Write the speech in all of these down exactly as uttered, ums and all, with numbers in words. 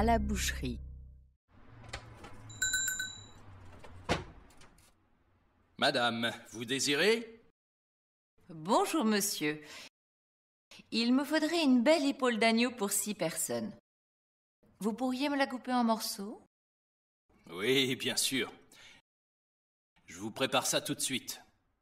à la boucherie. Madame, vous désirez? Bonjour, monsieur. Il me faudrait une belle épaule d'agneau pour six personnes. Vous pourriez me la couper en morceaux? Oui, bien sûr. Je vous prépare ça tout de suite.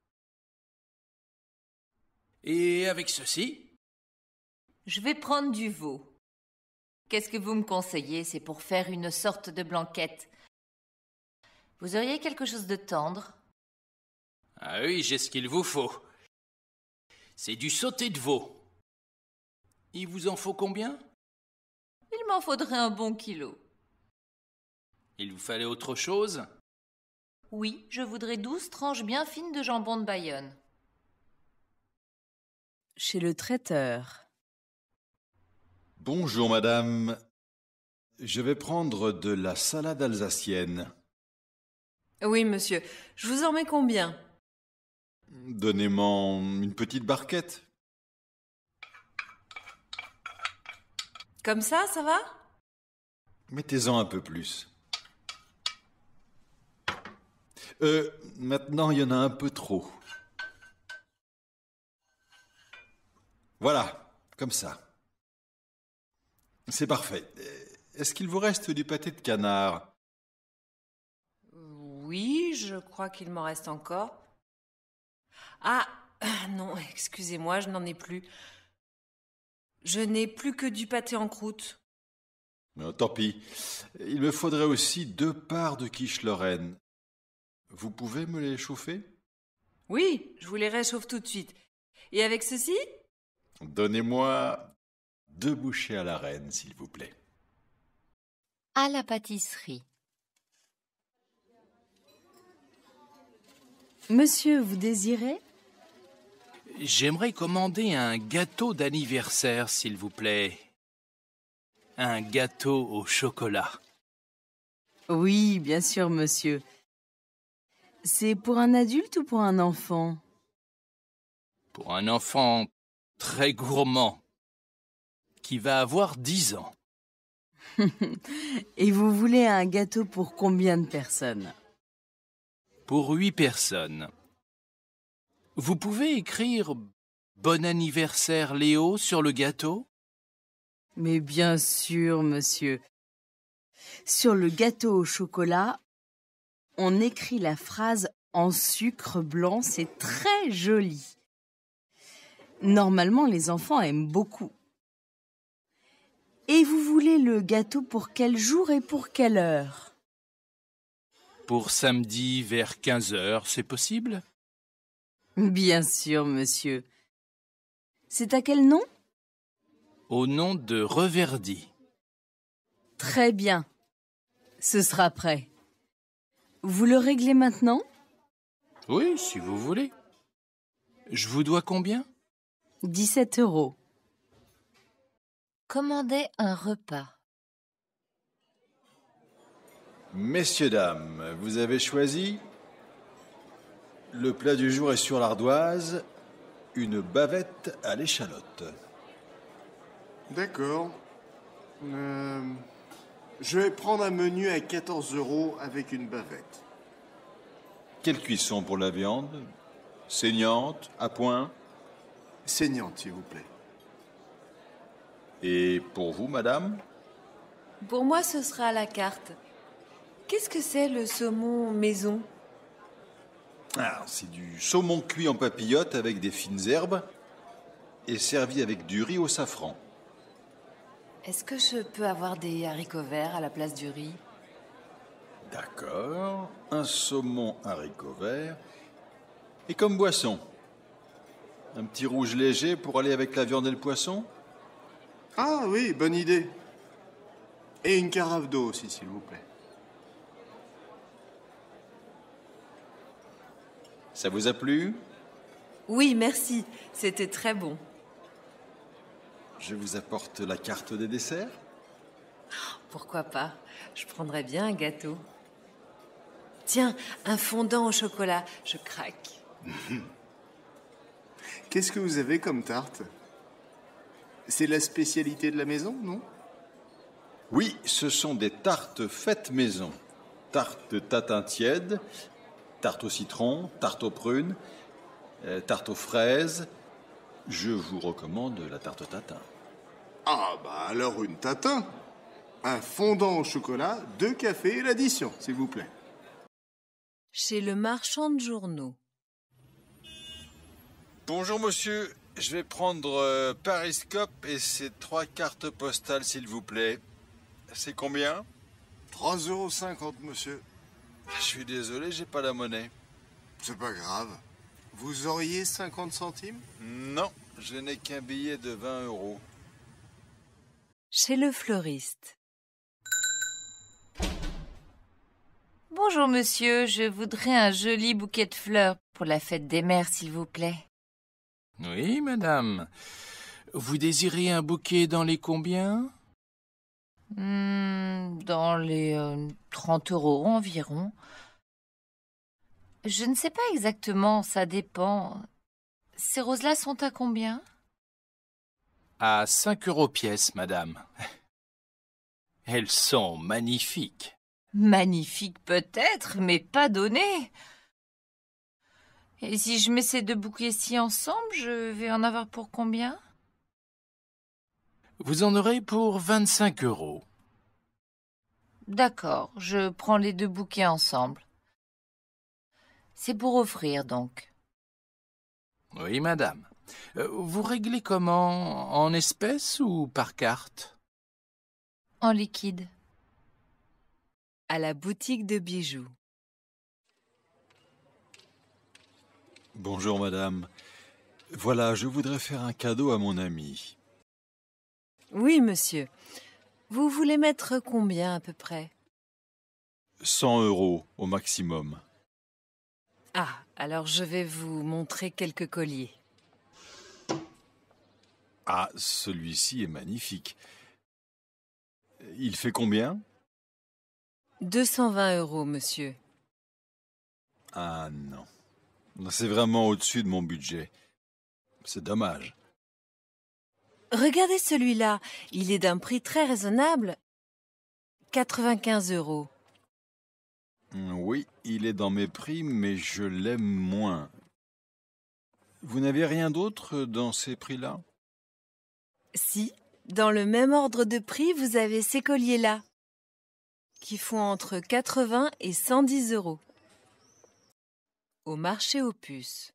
Et avec ceci? Je vais prendre du veau. Qu'est-ce que vous me conseillez? C'est pour faire une sorte de blanquette. Vous auriez quelque chose de tendre? Ah oui, j'ai ce qu'il vous faut. C'est du sauté de veau. Il vous en faut combien? Il m'en faudrait un bon kilo. Il vous fallait autre chose? Oui, je voudrais douze tranches bien fines de jambon de Bayonne. Chez le traiteur. Bonjour madame. Je vais prendre de la salade alsacienne. Oui, monsieur. Je vous en mets combien? Donnez-moi une petite barquette. Comme ça, ça va? Mettez-en un peu plus. Euh, maintenant, il y en a un peu trop. Voilà, comme ça. C'est parfait. Est-ce qu'il vous reste du pâté de canard? Oui, je crois qu'il m'en reste encore. Ah, non, excusez-moi, je n'en ai plus. Je n'ai plus que du pâté en croûte. Non, tant pis. Il me faudrait aussi deux parts de quiche Lorraine. Vous pouvez me les chauffer? Oui, je vous les réchauffe tout de suite. Et avec ceci? Donnez-moi deux bouchées à la reine, s'il vous plaît. À la pâtisserie. Monsieur, vous désirez? J'aimerais commander un gâteau d'anniversaire, s'il vous plaît. Un gâteau au chocolat. Oui, bien sûr, monsieur. C'est pour un adulte ou pour un enfant? Pour un enfant très gourmand, qui va avoir dix ans. Et vous voulez un gâteau pour combien de personnes? Pour huit personnes. Vous pouvez écrire « Bon anniversaire Léo » sur le gâteau? Mais bien sûr, monsieur. Sur le gâteau au chocolat, on écrit la phrase en sucre blanc, c'est très joli. Normalement, les enfants aiment beaucoup. Et vous voulez le gâteau pour quel jour et pour quelle heure? Pour samedi vers quinze heures, c'est possible? Bien sûr, monsieur. C'est à quel nom? Au nom de Reverdy. Très bien. Ce sera prêt. Vous le réglez maintenant? Oui, si vous voulez. Je vous dois combien? dix-sept euros. Commandez un repas. Messieurs, dames, vous avez choisi? Le plat du jour est sur l'ardoise, une bavette à l'échalote. D'accord. Euh, je vais prendre un menu à quatorze euros avec une bavette. Quelle cuisson pour la viande? Saignante, à point? Saignante, s'il vous plaît. Et pour vous, madame? Pour moi, ce sera à la carte. Qu'est-ce que c'est le saumon maison? Ah, c'est du saumon cuit en papillote avec des fines herbes et servi avec du riz au safran. Est-ce que je peux avoir des haricots verts à la place du riz? D'accord. Un saumon haricot vert. Et comme boisson? Un petit rouge léger pour aller avec la viande et le poisson? Ah oui, bonne idée. Et une carafe d'eau aussi, s'il vous plaît. Ça vous a plu? Oui, merci. C'était très bon. Je vous apporte la carte des desserts? Pourquoi pas? Je prendrais bien un gâteau. Tiens, un fondant au chocolat. Je craque. Qu'est-ce que vous avez comme tarte? C'est la spécialité de la maison, non? Oui, ce sont des tartes faites maison. Tarte tatin tiède, tarte au citron, tarte aux prunes, euh, tarte aux fraises. Je vous recommande la tarte tatin. Ah, bah alors une tatin. Un fondant au chocolat, deux cafés et l'addition, s'il vous plaît. Chez le marchand de journaux. Bonjour monsieur, je vais prendre euh, Pariscope et ces trois cartes postales s'il vous plaît. C'est combien? trois euros cinquante, monsieur. Je suis désolé, j'ai pas la monnaie. C'est pas grave. Vous auriez cinquante centimes? Non, je n'ai qu'un billet de vingt euros. Chez le fleuriste. Bonjour monsieur, je voudrais un joli bouquet de fleurs pour la fête des mères, s'il vous plaît. Oui, madame. Vous désirez un bouquet dans les combien? Hmm, dans les euh, trente euros environ. Je ne sais pas exactement, ça dépend. Ces roses-là sont à combien? À cinq euros pièce, madame. Elles sont magnifiques. Magnifique peut-être, mais pas donné. Et si je mets ces deux bouquets-ci ensemble, je vais en avoir pour combien? Vous en aurez pour vingt-cinq euros. D'accord, je prends les deux bouquets ensemble. C'est pour offrir, donc. Oui, madame. Euh, Vous réglez comment? En espèces ou par carte? En liquide. À la boutique de bijoux. Bonjour madame. Voilà, je voudrais faire un cadeau à mon ami. Oui, monsieur. Vous voulez mettre combien à peu près? cent euros au maximum. Ah, alors je vais vous montrer quelques colliers. Ah, celui-ci est magnifique. Il fait combien? deux cent vingt euros, monsieur. Ah non. C'est vraiment au-dessus de mon budget. C'est dommage. Regardez celui-là, il est d'un prix très raisonnable. quatre-vingt-quinze euros. Oui, il est dans mes prix, mais je l'aime moins. Vous n'avez rien d'autre dans ces prix-là? Si, dans le même ordre de prix, vous avez ces colliers-là, qui font entre quatre-vingts et cent dix euros. Au marché aux puces.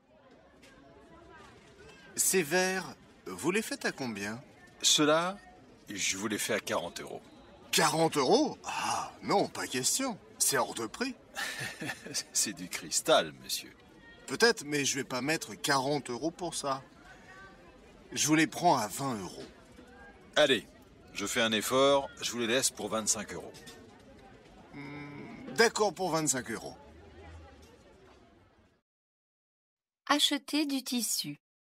Ces verres, vous les faites à combien? Cela, je vous les fais à quarante euros. quarante euros? Ah, non, pas question. C'est hors de prix. C'est du cristal, monsieur. Peut-être, mais je vais pas mettre quarante euros pour ça. Je vous les prends à vingt euros. Allez, je fais un effort, je vous les laisse pour vingt-cinq euros. D'accord pour vingt-cinq euros. Acheter du tissu.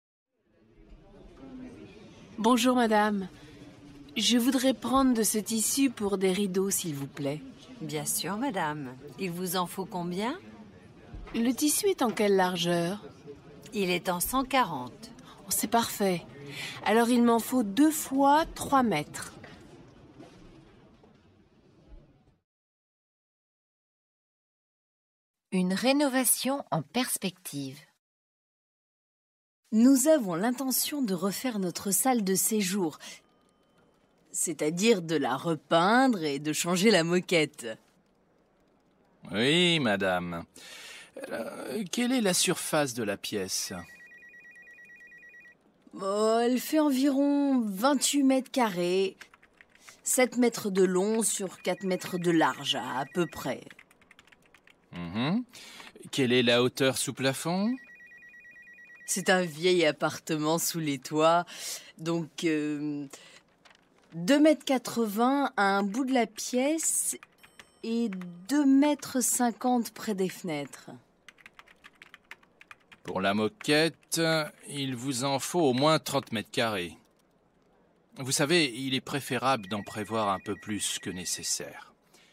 Bonjour madame. Je voudrais prendre de ce tissu pour des rideaux, s'il vous plaît. Bien sûr, madame. Il vous en faut combien? Le tissu est en quelle largeur? Il est en cent quarante. Oh, c'est parfait. Alors il m'en faut deux fois trois mètres. Une rénovation en perspective. Nous avons l'intention de refaire notre salle de séjour, c'est-à-dire de la repeindre et de changer la moquette. Oui, madame. Euh, quelle est la surface de la pièce? Oh, elle fait environ vingt-huit mètres carrés, sept mètres de long sur quatre mètres de large, à peu près. Mhm. Quelle est la hauteur sous plafond? C'est un vieil appartement sous les toits, donc euh, deux mètres quatre-vingts à un bout de la pièce et deux mètres cinquante près des fenêtres. Pour la moquette, il vous en faut au moins trente mètres carrés. Vous savez, il est préférable d'en prévoir un peu plus que nécessaire.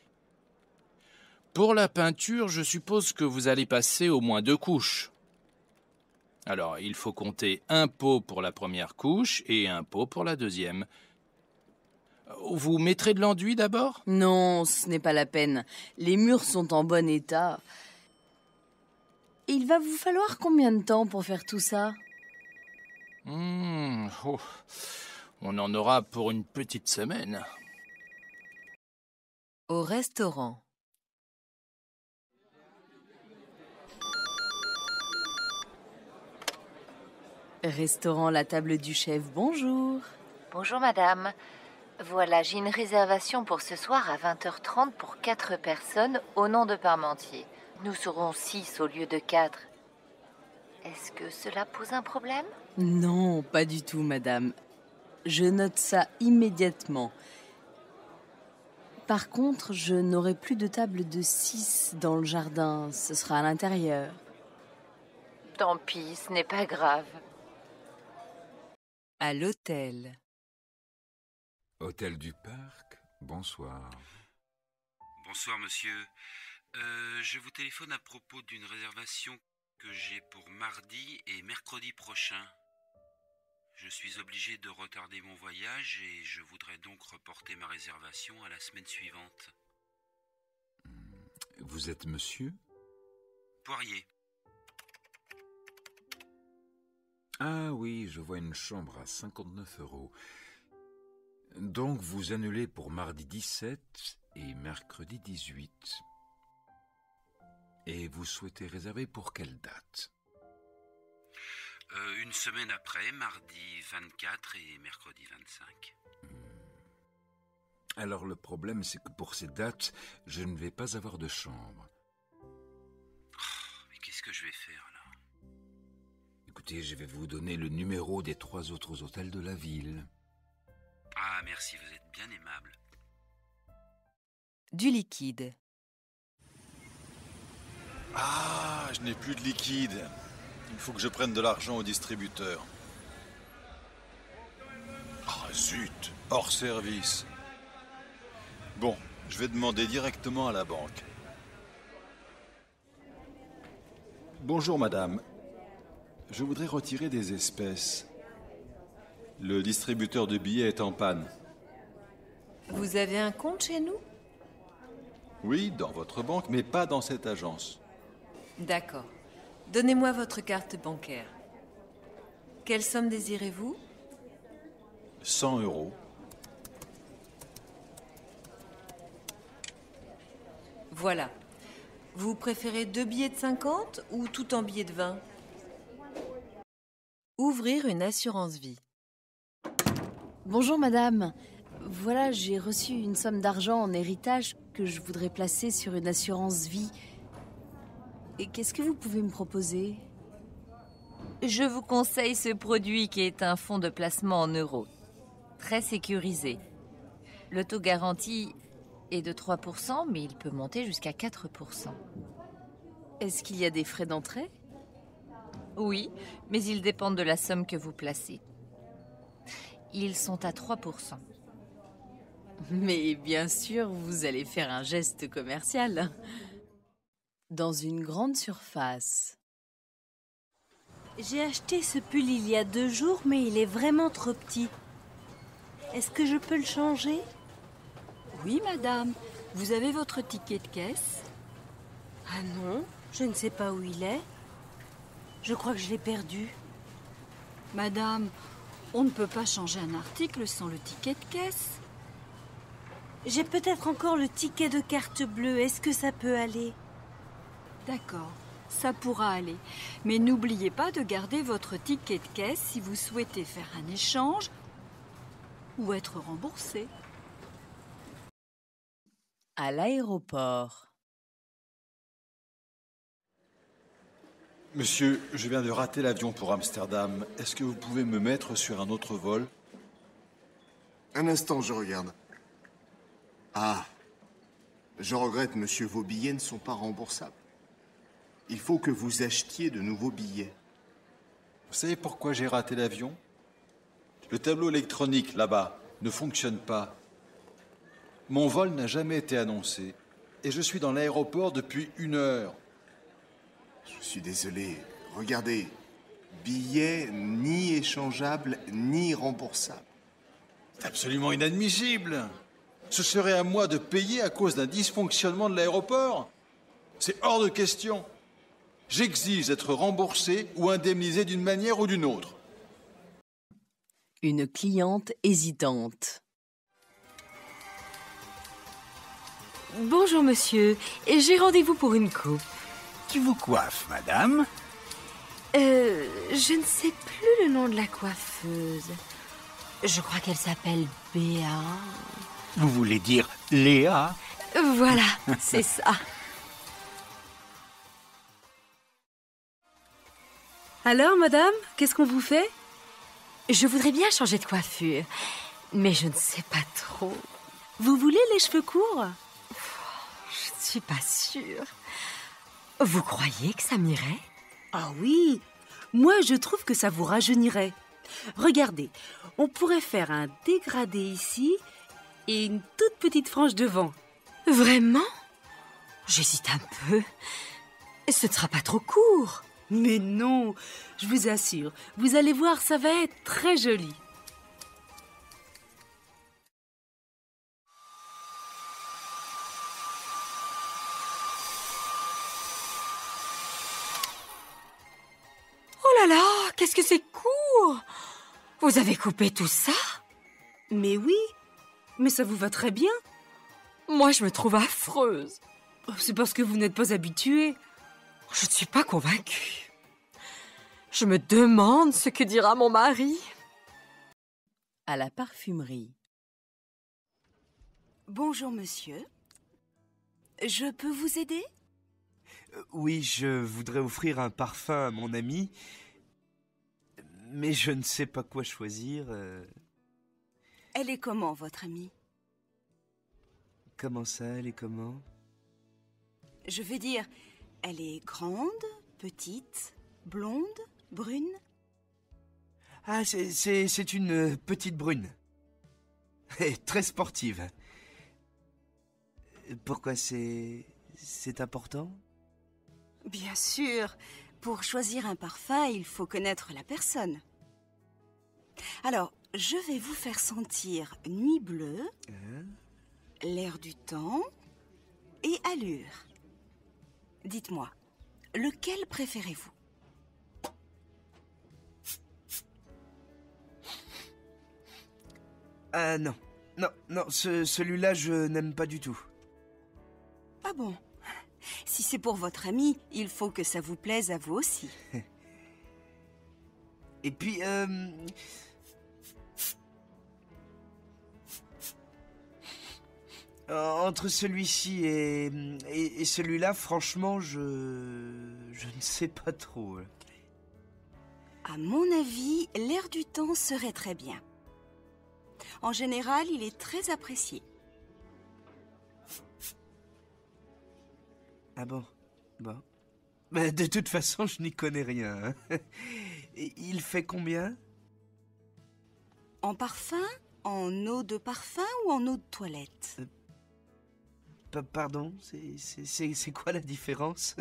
Pour la peinture, je suppose que vous allez passer au moins deux couches. Alors, il faut compter un pot pour la première couche et un pot pour la deuxième. Vous mettrez de l'enduit d'abord? Non, ce n'est pas la peine. Les murs sont en bon état. Il va vous falloir combien de temps pour faire tout ça? Mmh, oh, on en aura pour une petite semaine. Au restaurant. Restaurant La Table du Chef, bonjour. Bonjour madame. Voilà, j'ai une réservation pour ce soir à vingt heures trente pour quatre personnes au nom de Parmentier. Nous serons six au lieu de quatre. Est-ce que cela pose un problème? Non, pas du tout, madame. Je note ça immédiatement. Par contre, je n'aurai plus de table de six dans le jardin. Ce sera à l'intérieur. Tant pis, ce n'est pas grave. À l'hôtel. Hôtel du Parc, bonsoir. Bonsoir monsieur. Euh, je vous téléphone à propos d'une réservation que j'ai pour mardi et mercredi prochain. Je suis obligé de retarder mon voyage et je voudrais donc reporter ma réservation à la semaine suivante. Vous êtes monsieur? Poirier. Ah oui, je vois une chambre à cinquante-neuf euros. Donc vous annulez pour mardi dix-sept et mercredi dix-huit. Et vous souhaitez réserver pour quelle date? euh, Une semaine après, mardi vingt-quatre et mercredi vingt-cinq. Alors le problème, c'est que pour ces dates, je ne vais pas avoir de chambre. Oh, mais qu'est-ce que je vais faire là? Écoutez, je vais vous donner le numéro des trois autres hôtels de la ville. Ah, merci, vous êtes bien aimable. Du liquide. Ah, je n'ai plus de liquide. Il faut que je prenne de l'argent au distributeur. Ah, zut, hors service. Bon, je vais demander directement à la banque. Bonjour, madame. Je voudrais retirer des espèces. Le distributeur de billets est en panne. Vous avez un compte chez nous? Oui, dans votre banque, mais pas dans cette agence. D'accord. Donnez-moi votre carte bancaire. Quelle somme désirez-vous? cent euros. Voilà. Vous préférez deux billets de cinquante ou tout en billets de vingt? Ouvrir une assurance vie. Bonjour, madame. Voilà, j'ai reçu une somme d'argent en héritage que je voudrais placer sur une assurance vie. Et qu'est-ce que vous pouvez me proposer? Je vous conseille ce produit qui est un fonds de placement en euros. Très sécurisé. Le taux garanti est de trois pour cent, mais il peut monter jusqu'à quatre pour cent. Est-ce qu'il y a des frais d'entrée? Oui, mais ils dépendent de la somme que vous placez. Ils sont à trois pour cent. Mais bien sûr, vous allez faire un geste commercial. Dans une grande surface. J'ai acheté ce pull il y a deux jours, mais il est vraiment trop petit. Est-ce que je peux le changer? Oui, madame. Vous avez votre ticket de caisse? Ah non, je ne sais pas où il est. Je crois que je l'ai perdu. Madame, on ne peut pas changer un article sans le ticket de caisse. J'ai peut-être encore le ticket de carte bleue. Est-ce que ça peut aller? D'accord, ça pourra aller. Mais n'oubliez pas de garder votre ticket de caisse si vous souhaitez faire un échange ou être remboursé. À l'aéroport. Monsieur, je viens de rater l'avion pour Amsterdam. Est-ce que vous pouvez me mettre sur un autre vol? Un instant, je regarde. Ah, je regrette, monsieur, vos billets ne sont pas remboursables. Il faut que vous achetiez de nouveaux billets. Vous savez pourquoi j'ai raté l'avion? Le tableau électronique, là-bas, ne fonctionne pas. Mon vol n'a jamais été annoncé. Et je suis dans l'aéroport depuis une heure. Je suis désolé. Regardez. Billets ni échangeables, ni remboursables. C'est absolument inadmissible. Ce serait à moi de payer à cause d'un dysfonctionnement de l'aéroport? C'est hors de question. J'exige d'être remboursé ou indemnisé d'une manière ou d'une autre. Une cliente hésitante. Bonjour monsieur, et j'ai rendez-vous pour une coupe. Qui vous coiffe, madame? Euh, je ne sais plus le nom de la coiffeuse. Je crois qu'elle s'appelle Béa. Vous voulez dire Léa? Voilà, c'est ça. Alors, madame, qu'est-ce qu'on vous fait? Je voudrais bien changer de coiffure, mais je ne sais pas trop. Vous voulez les cheveux courts? Je ne suis pas sûre. Vous croyez que ça m'irait? Ah oui, moi je trouve que ça vous rajeunirait. Regardez, on pourrait faire un dégradé ici et une toute petite frange devant. Vraiment? J'hésite un peu. Ce ne sera pas trop court. Mais non, je vous assure, vous allez voir, ça va être très joli. Oh là là, qu'est-ce que c'est court! Vous avez coupé tout ça? Mais oui, mais ça vous va très bien. Moi, je me trouve affreuse. C'est parce que vous n'êtes pas habituée. Je ne suis pas convaincue. Je me demande ce que dira mon mari. À la parfumerie. Bonjour, monsieur. Je peux vous aider? Oui, je voudrais offrir un parfum à mon ami, mais je ne sais pas quoi choisir. Elle est comment, votre amie? Comment ça, elle est comment? Je veux dire, elle est grande, petite, blonde, brune? Ah, c'est, c'est, c'est une petite brune. Et très sportive. Pourquoi c'est... c'est important? Bien sûr, pour choisir un parfum, il faut connaître la personne. Alors, je vais vous faire sentir Nuit bleue, hein? L'air du temps et Allure. Dites-moi, lequel préférez-vous? Ah non, non, non, ce, celui-là je n'aime pas du tout. Ah bon? Si c'est pour votre ami, il faut que ça vous plaise à vous aussi. Et puis, euh... entre celui-ci et, et, et celui-là, franchement, je... je ne sais pas trop. À mon avis, l'air du temps serait très bien. En général, il est très apprécié. Ah bon? Bon. Mais de toute façon, je n'y connais rien. Hein. Il fait combien? En parfum? En eau de parfum ou en eau de toilette? euh, Pardon? C'est, c'est, c'est, c'est quoi la différence?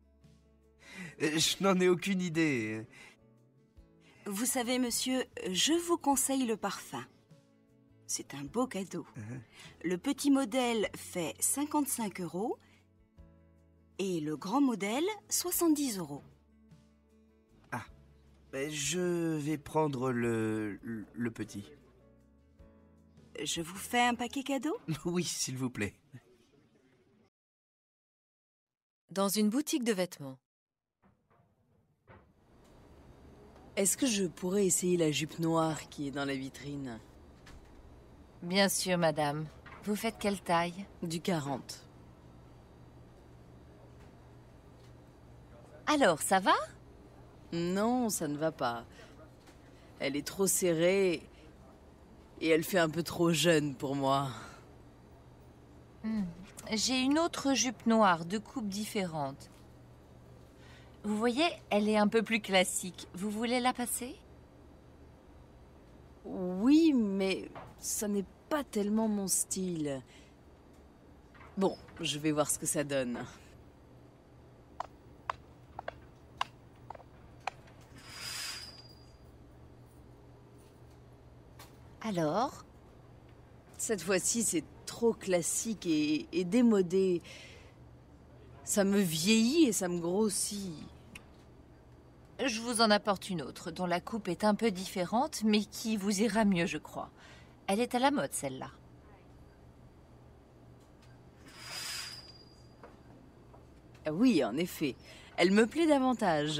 Je n'en ai aucune idée. Vous savez, monsieur, je vous conseille le parfum. C'est un beau cadeau. Uh-huh. Le petit modèle fait cinquante-cinq euros et le grand modèle, soixante-dix euros. Ah, je vais prendre le, le, le petit. Je vous fais un paquet cadeau? Oui, s'il vous plaît. Dans une boutique de vêtements. Est-ce que je pourrais essayer la jupe noire qui est dans la vitrine? Bien sûr, madame. Vous faites quelle taille? Du quarante. Alors, ça va? Non, ça ne va pas. Elle est trop serrée et elle fait un peu trop jeune pour moi. Hmm. J'ai une autre jupe noire, de coupe différente. Vous voyez, elle est un peu plus classique. Vous voulez la passer? Oui, mais ça n'est pas tellement mon style. Bon, je vais voir ce que ça donne. Alors, Cette fois-ci, c'est trop classique et, et démodé. Ça me vieillit et ça me grossit. Je vous en apporte une autre, dont la coupe est un peu différente, mais qui vous ira mieux, je crois. Elle est à la mode, celle-là. Oui, en effet. Elle me plaît davantage.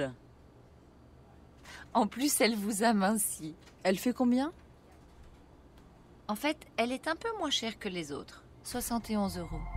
En plus, elle vous amincit. Elle fait combien? En fait, elle est un peu moins chère que les autres. soixante et onze euros.